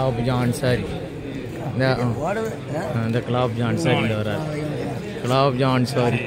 Clap ஜான்சாரி இந்த clap ஜான்சாரி இந்த வரார் கிளாப் ஜான்சாரி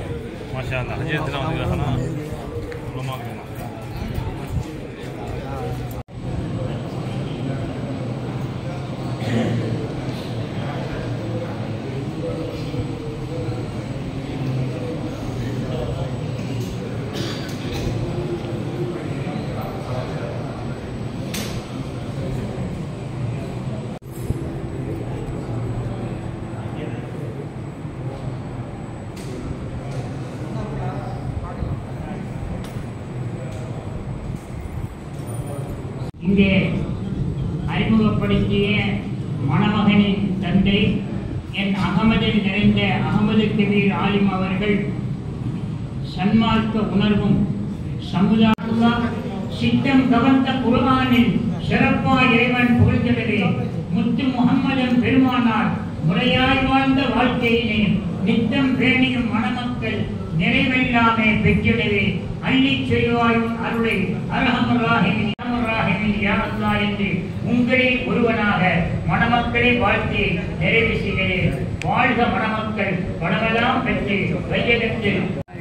இங்கே அறிமுகப்படுத்திய மணமகனின் தந்தை என் அகமதில் நிறைந்த அகமது கபீர் ஆலிம் அவர்கள் சன்மார்க்க உணர்வும் சமுதாய சித்தம் கவர்ந்த குர்ஆனில் சிறப்பா இறைவன் புகழ்கிறது. முத்து முகம்மதன் பெருமானார் முறையாய் வாழ்ந்த வாழ்க்கையினை நித்தம் பேணியும் மணமக்கள் நிறைவெல்லாமே பெற்றிடவே அள்ளி செய்வாயும் அருளை அரஹமராஹிமின் யா அல்லாஹ் என்று உங்களில் ஒருவனாக மணமக்களை வாழ்த்தி நிறைவு செய்கிறேன். வாழ்க மணமக்கள் பணமெல்லாம் பெற்று கையெழுத்து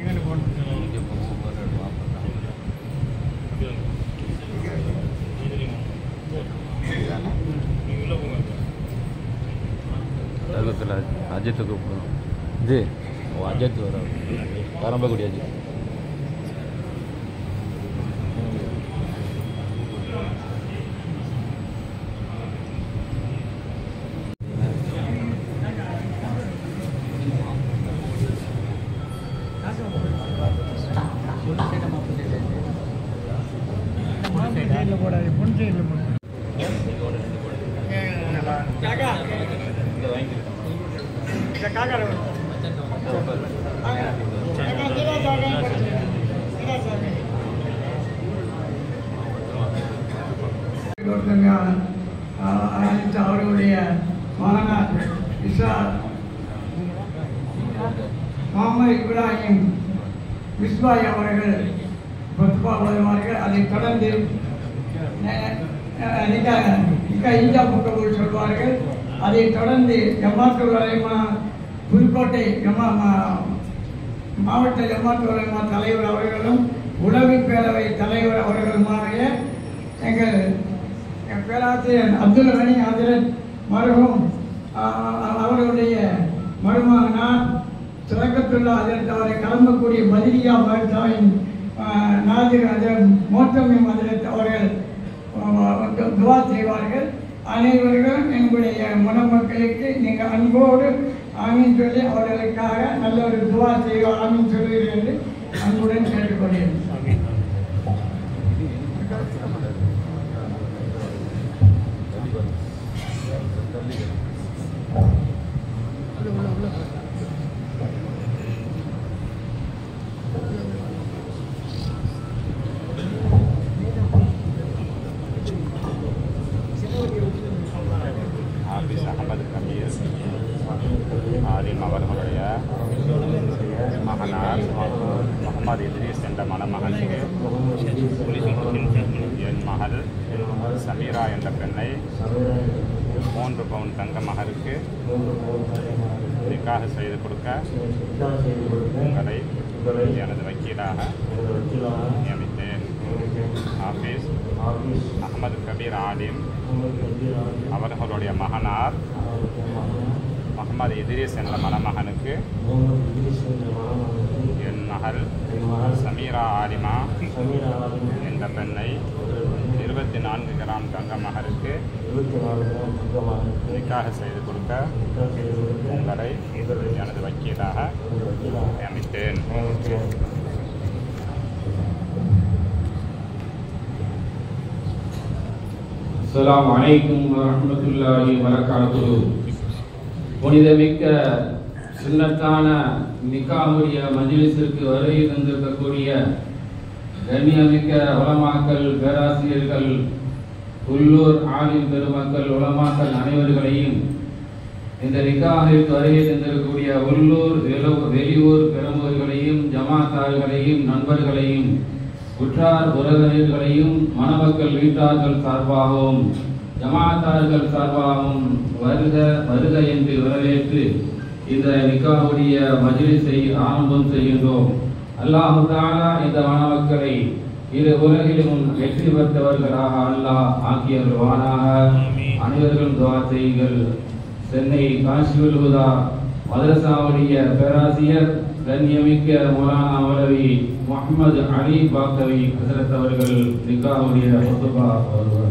அஜித் கூப்பிடும் இது அஜித் வர பரம்பக்குடி அஜித் அவர்களுடைய மகனார் முகமது இப்ராஹிம் மிஸ்பாய் அவர்கள் பத்பா வருவார்கள். அதைத் தொடர்ந்து இஞ்சாப்புக்கபூர் சொல்வார்கள். அதைத் தொடர்ந்து ஜமாத்துல் உலமா புதுக்கோட்டை மாவட்ட ஜமாத்துல் உலமா தலைவர் அவர்களும் உளவி பேரவை தலைவர் அவர்களுமாகிய எங்கள் பேராசிரியர் அப்துல் கனி ஹஜரத் மருகும் அவர்களுடைய மருமகனார் சுரக்கத்துல்லா ஹஜரத் அவரை கலம்பக்கூடிய மதிரியா மருத்தாவின் நாதிர் ஹஜரத் மோத்தமிம் ஹஜரத் அவர்கள் துவா செய்வார்கள். அனைவர்களும் எங்களுடைய மணமக்களுக்கு நீங்கள் அன்போடு ஆமீன் சொல்லி அவர்களுக்காக நல்ல ஒரு துவா செய்வோம் ஆமீன் சொல்லுகிறேன் என்று அன்புடன் கேட்டுக்கொள்கிறேன். அகமது கபீர் ஆலிம் அவர்களுடைய மகனார் முகமது இத்ரீஸ் என்ற மணமகனுக்கு என் மகள் சமீரா என்ற பெண்ணை 3 பவுன் தங்க மகருக்கு நிக்காஹ் செய்து கொடுக்க உங்களை எனது வக்கீலாக நியமித்தேன். ஹாஃபிஸ் அகமது கபீர் ஆலிம் அவர்களுடைய மகனார் முகமது இத்ரீஸ் என்ற மணமகனுக்கு என் மகள் சமீரா ஆலிமா என்ற பெண்ணை 24 கிராம் தங்க மகருக்கு நிக்காஹ் செய்து கொடுக்க உங்களை எனது வக்கீலாக நியமித்தேன். அஸ்ஸலாமு அலைக்கும் வரஹ்மத்துல்லாஹி வபரகாத்துஹு. புனிதமிக்க சுன்னத்தான நிக்காஹுடைய மஜ்லிஸிற்கு வருகை தந்திருக்கக்கூடிய கண்ணியமிக்க உலமாக்கள், பேராசிரியர்கள், உள்ளூர் ஆலிம் பெருமக்கள், உலமாக்கள் அனைவர்களையும், இந்த நிக்காஹிற்கு வருகை தந்திருக்கக்கூடிய உள்ளூர் வெளியூர் பெருமர்களையும், ஜமாத்தார்களையும், நண்பர்களையும், உற்றார் உறவினர்களையும், மணமக்கள் வீட்டார்கள் சார்பாகவும் ஜமாத்தார்கள் சார்பாகவும் வருக வருக என்று வரவேற்று இந்த நிக்காஹுடைய மஜ்லிஸை ஆரம்பம் செய்கின்றோம். அல்லாஹு தஆலா இந்த மணமக்களை இரு உலகிலும் வெற்றி பெற்றவர்களாக அல்லாஹ் ஆக்கியவர்களாக. அனைவர்களும் துஆ செய்யுங்கள். சென்னை காஷியுல் ஹுதா மதரசாவுடைய பேராசிரியர் கண்ணியமிக்க மௌலானா மௌலவி முஹம்மது அலி பாக்கவி ஹஸரத் அவர்கள் நிக்காஹுடைய ஹுத்பா வருவார்.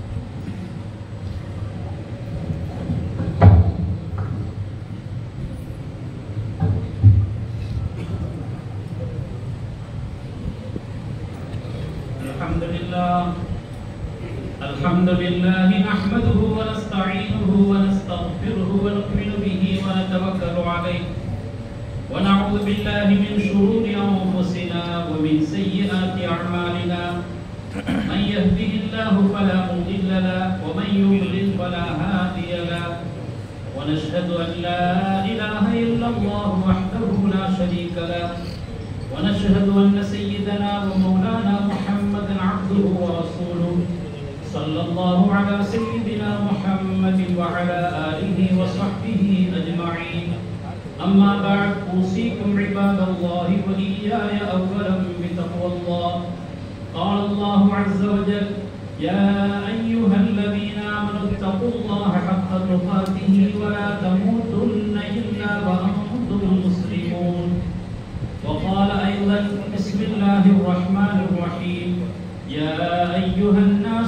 الحمد لله نحمده ونستعينه ونستغفره ونؤمن به ونتوكل عليه ونعوذ بالله من شرور أنفسنا ومن سيئات أعمالنا من يهده الله فلا مضل له ومن يضلل فلا هادي له ونشهد أن لا إله إلا الله وحده لا شريك له ونشهد أن سيدنا ومولانا محمدا عبده ورسوله صلى الله على سيدنا محمد وعلى آله وصحبه أجمعين. أما بعد أوصيكم عباد الله وإياي أولا بتقوى الله. قال الله عز وجل: يا أيها الذين آمنوا اتقوا الله حق تقاته ولا تموتن إلا وأنتم مسلمون. وقال أيضا: بسم الله الرحمن الرحيم: يا أيها الناس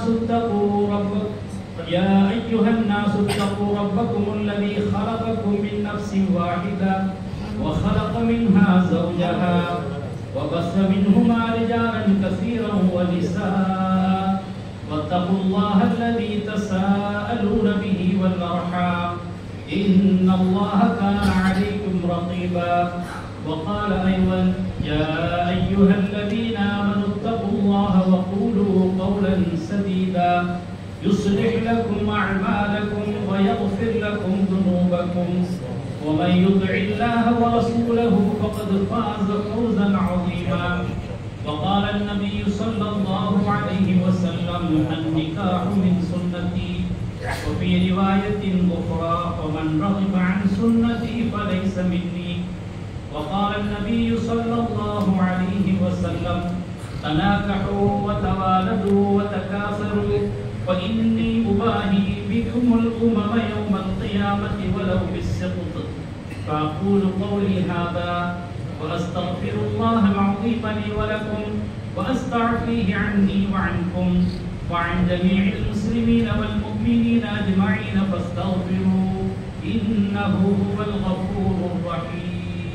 اتقوا ربكم الذي خلقكم من نفس واحدة وخلق منها زوجها وبث منهما رجالا كثيرا ونساء واتقوا الله الذي تساءلون به والأرحام إن الله كان عليكم رقيبا. وقال أيضا: يا أيها الذين آمنوا اتقوا الله وقولوا قولا سديدا يصلح لكم أعمالكم ويغفر لكم ذنوبكم ومن يطع الله ورسوله فقد فاز فوزا عظيما. وقال النبي صلى الله عليه وسلم: النكاح من سنتي. وفي رواية أخرى: ومن رغب عن سنتي فليس مني. وقال النبي صلى الله عليه وسلم: تناكحوا وتوالدوا وتكاثروا فإني أباهي بكم الأمم يوم القيامة ولو بالسقط. فأقول قولي هذا وأستغفر الله العظيم لي ولكم وأستعفيه عني وعنكم وعن جميع المسلمين والمؤمنين أجمعين فاستغفروه إنه هو الغفور الرحيم.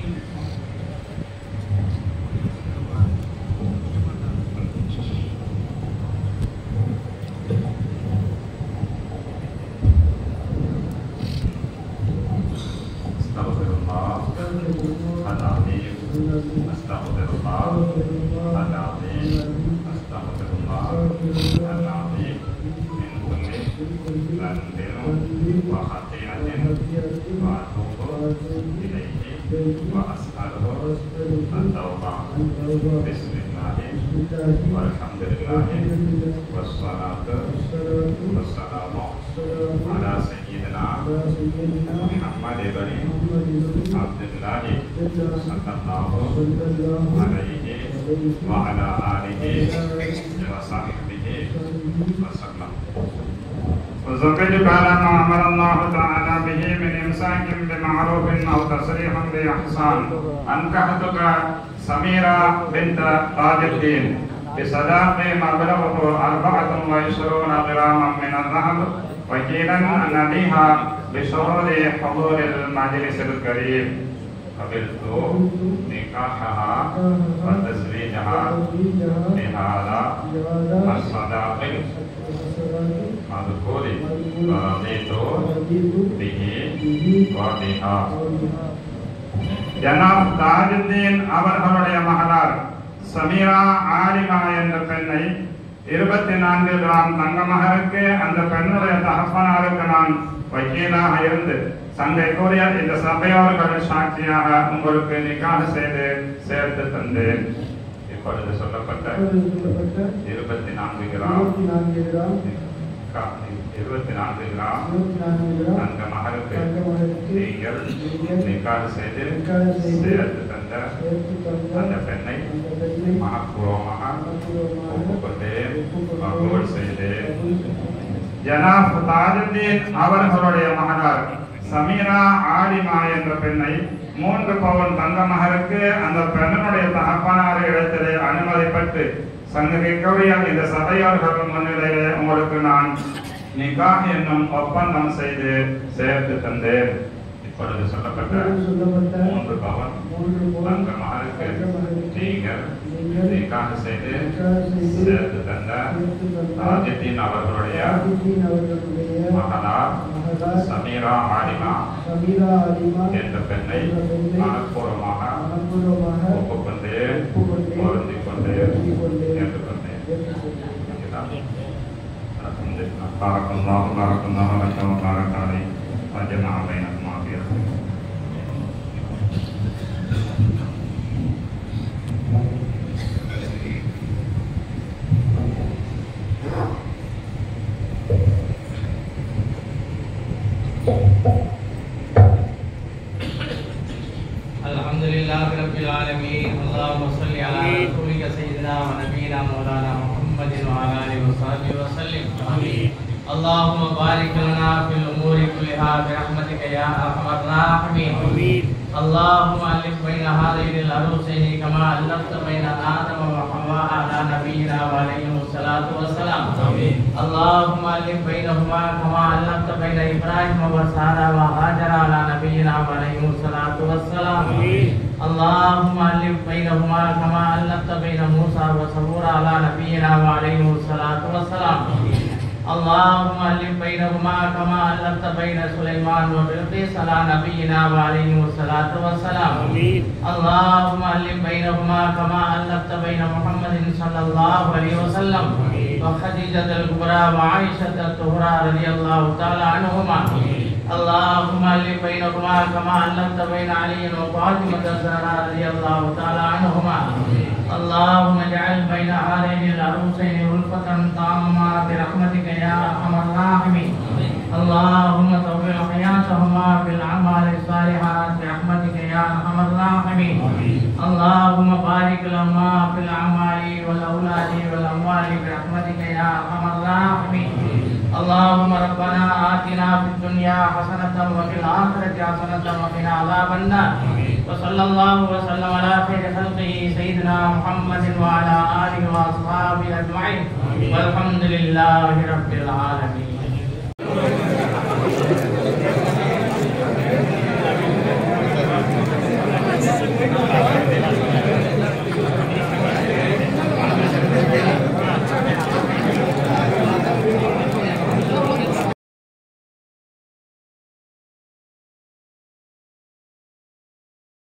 والحمد لله والصلاة والسلام على سيدنا محمد بن عبد الله صلى الله عليه وعلى آله وصحبه وسلم. وزوجك على ما أمر الله تعالى به من إمساك بمعروف أو تسريح بإحسان. أنكحتك سميرة بنت تاج الدين بصداق مبلغه 24 غراما من الذهب وكيلا أن أبيها بشروط حضور المجلس الكريم. قبلت نكاحها وتزويجها بهذا الصداق المذكور ورضيت به وبها. ஜனாப் தாஜுத்தீன் அவர்களுடைய மகளார் சமீரா ஆலிமா என்ற பெண்ணை 24 கிராம் தங்கமகருக்கு அந்த பெண்ணுடைய தகப்பனாருக்கு நான் வக்கீலாக இருந்து சங்கை கூறிய இந்த சபையோர்கள் சாட்சியாக உங்களுக்கு நிக்காஹ செய்து சேர்த்து தந்தேன். இப்பொழுது சொல்லப்பட்ட 24 கிராம் 24 கிராம் தங்க மகருக்கு நீங்கள் நிக்காஹ் செய்து சேர்த்து தந்த அந்த பெண்ணை மனப்பூர்வமாக ஒப்புக்கொண்டு கபூல் செய்து ஜனாப் தாஜுத்தீன் அவர்களுடைய மகனார் சமீரா ஆலிமா என்ற பெண்ணை 3 பவுன் தங்க மகருக்கு அந்த பெண்ணுடைய தகப்பனார் இடத்திலே அனுமதி பெற்று சங்ககிக்கக்கூடிய இந்த சபையோர்கள் முன்னிலையிலே உங்களுக்கு நான் நிக்காஹ் என்னும் ஒப்பந்தம் செய்து சேர்த்து தந்தேன். இப்பொழுது சொல்லப்பட்ட 3 பவுன் தங்க மகருக்கு நீங்கள் நிக்காஹ் செய்து சேர்த்து தந்த தாஜுத்தீன் அவர்களுடைய மகனார் சமீரா ஆலிமா என்ற பெண்ணை மனப்பூர்வமாக ஒப்புக்கொண்டு பொருந்திக் கொண்டு ஏற்றுக்கொண்டேன். Alhamdulillah Rabbil Alamin. Allahumma salli ala rasulika sayyidina wa nabiyyina maulana Muhammadin wa ala alihi wa sahbihi wa sallim. Amin. Allahumma barik lana fil umuri kulliha bi rahmatika ya arhamar rahimin. Amin. Allahumma alif baina hadhihi al-arusaini kama allafta baina Adam wa Hawa ala nabiyyina wa alayhi wassalatu wassalam. Amin. Allahumma alif bainahuma kama allafta baina Ibrahim wa Sara wa Hajar ala nabiyyina wa alayhi wassalatu wassalam. Amin. Allahumma alif bainahuma kama allafta baina Musa wa Sabura ala nabiyyina wa alayhi wassalatu wassalam. Amin. Allahumma alif bainahuma kama allafta baina Sulaiman wa Bilqis ala nabiyyina wa alayhi wassalatu wassalam. Amin. Allahumma alif bainahuma kama allafta baina Muhammadin sallallahu alayhi wasallam wa Khadijah al-Kubra wa Aisha al-Tuhra radhiyallahu ta'ala anhuma. Allahumma alif bainahuma kama allafta baina Ali wa Fatimah az-Zahra radhiyallahu ta'ala anhuma. Allahumma ij'al baina hadhaini al-arusaini ulfatan tamma bi rahmatika ya arhamar rahimin. Allahumma tawwil hayatahuma bil a'mali salihat bi rahmatika ya arhamar rahimin. Allahumma barik lahuma fil a'mali wal auladi wal amwali bi rahmatika ya arhamar rahimin. Allahumma rabbana atina fid dunya hasanatan wa fil akhirati hasanatan wa qina adhaban nar. Wa sallallahu wa sallam ala khayri khalqihi sayyidina Muhammadin wa ala alihi wa ashabihi ajma'in. Walhamdulillahi rabbil alamin.